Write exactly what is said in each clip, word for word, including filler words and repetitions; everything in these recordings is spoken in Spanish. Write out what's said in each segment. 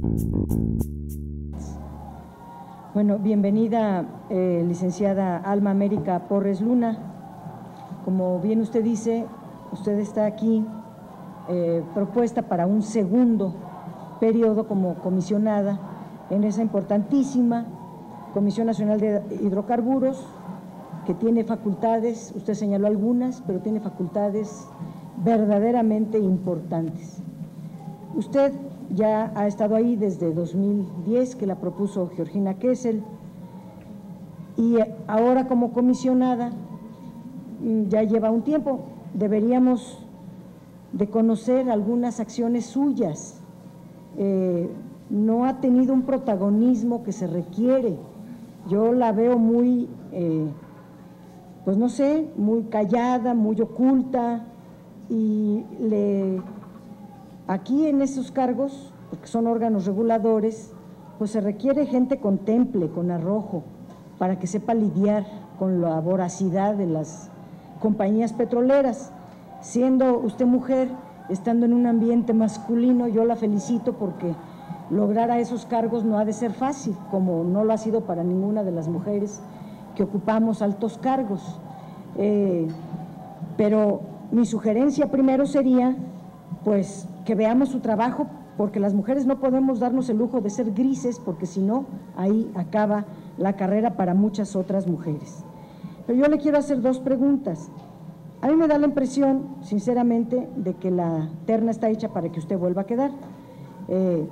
Bueno, bienvenida, eh, licenciada Alma América Porres Luna. Como bien usted dice, usted está aquí eh, propuesta para un segundo periodo como comisionada en esa importantísima Comisión Nacional de Hidrocarburos, que tiene facultades, usted señaló algunas, pero tiene facultades verdaderamente importantes. Usted ya ha estado ahí desde dos mil diez, que la propuso Georgina Kessel, y ahora como comisionada ya lleva un tiempo. Deberíamos de conocer algunas acciones suyas. Eh, no ha tenido un protagonismo que se requiere. Yo la veo muy, eh, pues no sé, muy callada, muy oculta, y le, aquí en esos cargos, porque son órganos reguladores, pues se requiere gente con temple, con arrojo, para que sepa lidiar con la voracidad de las compañías petroleras. Siendo usted mujer, estando en un ambiente masculino, yo la felicito porque lograr a esos cargos no ha de ser fácil, como no lo ha sido para ninguna de las mujeres que ocupamos altos cargos. Eh, pero mi sugerencia primero sería, pues, que veamos su trabajo, porque las mujeres no podemos darnos el lujo de ser grises, porque si no, ahí acaba la carrera para muchas otras mujeres. Pero yo le quiero hacer dos preguntas. A mí me da la impresión, sinceramente, de que la terna está hecha para que usted vuelva a quedar. Eh,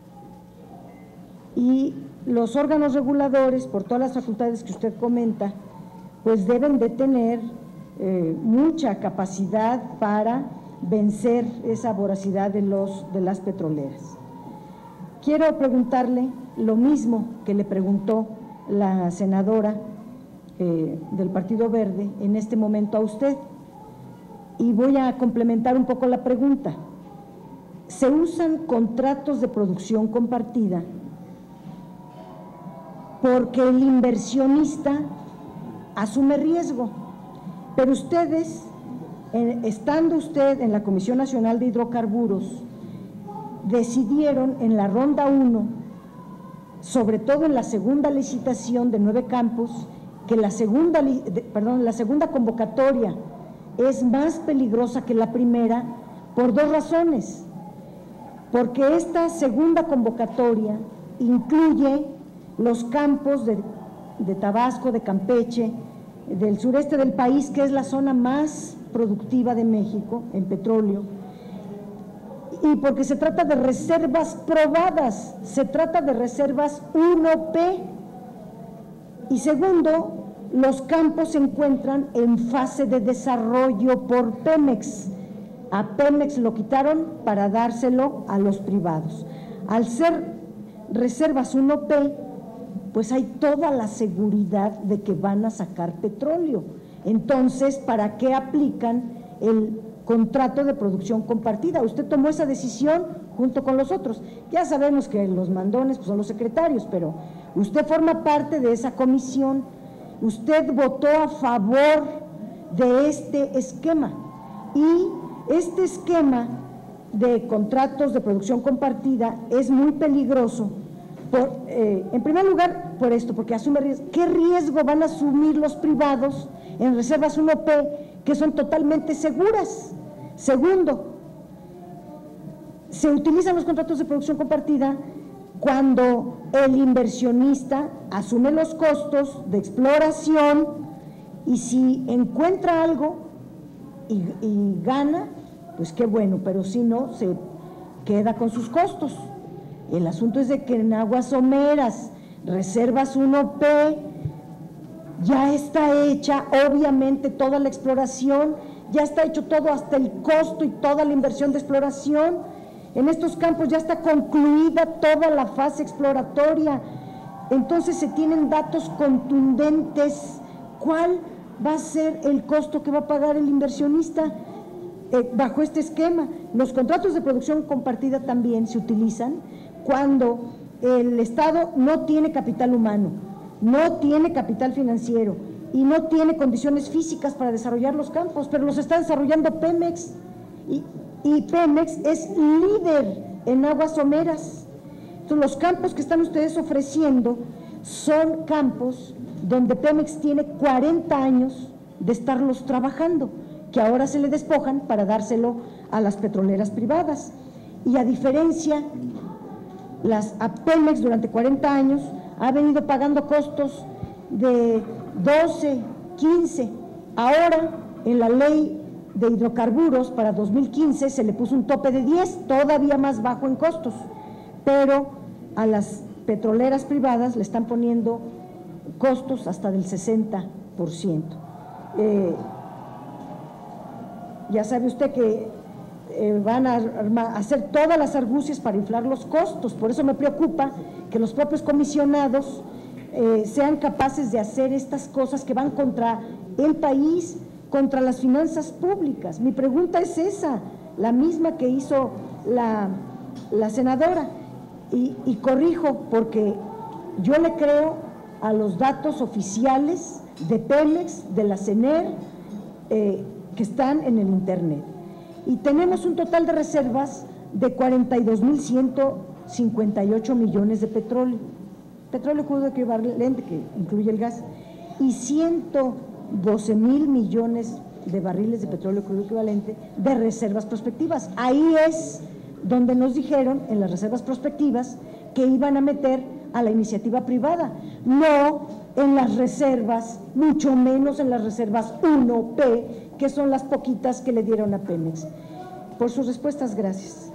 y los órganos reguladores, por todas las facultades que usted comenta, pues deben de tener eh, mucha capacidad para vencer esa voracidad de, los, de las petroleras. Quiero preguntarle lo mismo que le preguntó la senadora eh, del Partido Verde en este momento a usted, y voy a complementar un poco la pregunta. Se usan contratos de producción compartida porque el inversionista asume riesgo, pero ustedes, estando usted en la Comisión Nacional de Hidrocarburos, decidieron en la ronda uno, sobre todo en la segunda licitación de nueve campos, que la segunda, perdón, la segunda convocatoria es más peligrosa que la primera por dos razones. Porque esta segunda convocatoria incluye los campos de, de Tabasco, de Campeche, del sureste del país, que es la zona más productiva de México en petróleo, y porque se trata de reservas probadas, se trata de reservas uno P, y segundo, los campos se encuentran en fase de desarrollo por Pemex. A Pemex lo quitaron para dárselo a los privados. Al ser reservas uno P, pues hay toda la seguridad de que van a sacar petróleo. Entonces, ¿para qué aplican el contrato de producción compartida? Usted tomó esa decisión junto con los otros. Ya sabemos que los mandones pues, son los secretarios, pero usted forma parte de esa comisión. Usted votó a favor de este esquema, y este esquema de contratos de producción compartida es muy peligroso. Por, eh, en primer lugar, por esto, porque asume riesgo. ¿Qué riesgo van a asumir los privados en reservas uno P que son totalmente seguras? Segundo, se utilizan los contratos de producción compartida cuando el inversionista asume los costos de exploración, y si encuentra algo y, y gana, pues qué bueno, pero si no, se queda con sus costos. El asunto es de que en aguas someras, reservas uno P, ya está hecha obviamente toda la exploración, ya está hecho todo, hasta el costo y toda la inversión de exploración. En estos campos ya está concluida toda la fase exploratoria, entonces se tienen datos contundentes. ¿Cuál va a ser el costo que va a pagar el inversionista eh, bajo este esquema? Los contratos de producción compartida también se utilizan cuando el Estado no tiene capital humano, no tiene capital financiero y no tiene condiciones físicas para desarrollar los campos, pero los está desarrollando Pemex, y, y Pemex es líder en aguas someras. Entonces, los campos que están ustedes ofreciendo son campos donde Pemex tiene cuarenta años de estarlos trabajando, que ahora se le despojan para dárselo a las petroleras privadas. Y a diferencia, las, a Pemex durante cuarenta años ha venido pagando costos de doce, quince. Ahora, en la ley de hidrocarburos para dos mil quince se le puso un tope de diez, todavía más bajo en costos, pero a las petroleras privadas le están poniendo costos hasta del sesenta por ciento. Eh, ya sabe usted que eh, van a, a hacer todas las argucias para inflar los costos, por eso me preocupa que los propios comisionados eh, sean capaces de hacer estas cosas que van contra el país, contra las finanzas públicas. Mi pregunta es esa, la misma que hizo la, la senadora, y, y corrijo, porque yo le creo a los datos oficiales de Pemex, de la CENER, eh, que están en el internet. Y tenemos un total de reservas de cuarenta y dos mil ciento cincuenta y ocho millones de petróleo, petróleo crudo equivalente, que incluye el gas, y ciento doce mil millones de barriles de petróleo crudo equivalente de reservas prospectivas. Ahí es donde nos dijeron en las reservas prospectivas que iban a meter a la iniciativa privada, no en las reservas, mucho menos en las reservas uno P, que son las poquitas que le dieron a Pemex. Por sus respuestas, gracias.